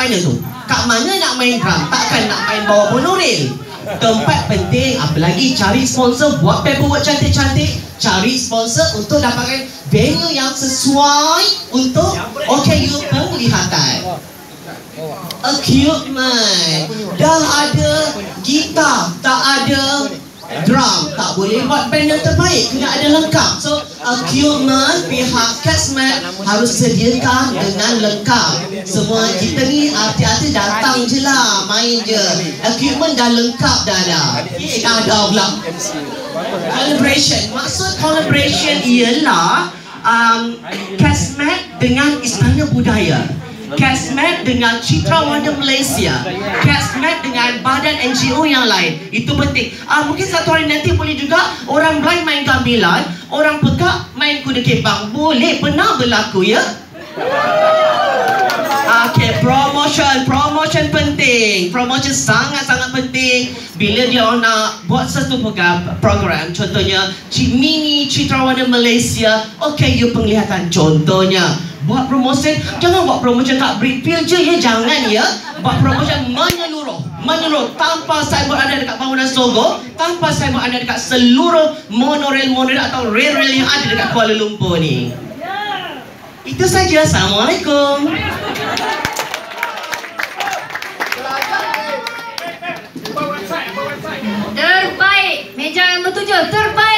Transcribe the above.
final tu. Kat mana nak main drum, takkan nak main bawa monorail. Tempat penting, apalagi cari sponsor, buat paperwork cantik-cantik, cari sponsor untuk dapatkan venue yang sesuai untuk OKU penglihatan. Equipment, dah ada gitar, tak ada drum, tak boleh buat band yang terbaik, kena ada lengkap. So equipment pihak Kasmet harus sediakan dengan lengkap. Semua kita ni artis-artis datang je lah, main je. Equipment dah lengkap dah ada. Dah ada pula. Collaboration, maksud collaboration ialah Kasmet dengan Istana Budaya, Kasmet dengan Citra Warna Malaysia, Kasmet dengan badan NGO yang lain. Itu penting. Mungkin satu hari nanti boleh juga orang blind main gamelan, orang pekak main kuda kepang. Boleh, pernah berlaku ya. Okay, promotion penting. Promotion sangat-sangat penting. Bila dia nak buat satu program, contohnya mini Citra Warna Malaysia, OKU penglihatan contohnya, buat promotion, jangan buat promotion kat Brickfield je ya, jangan ya. Buat promotion menyeluruh, tanpa signboard ada dekat bangunan Sogo, tanpa signboard ada dekat seluruh monorail atau rail yang ada dekat Kuala Lumpur ni. Itu saja. Assalamualaikum. Terbaik, meja nombor 7, terbaik.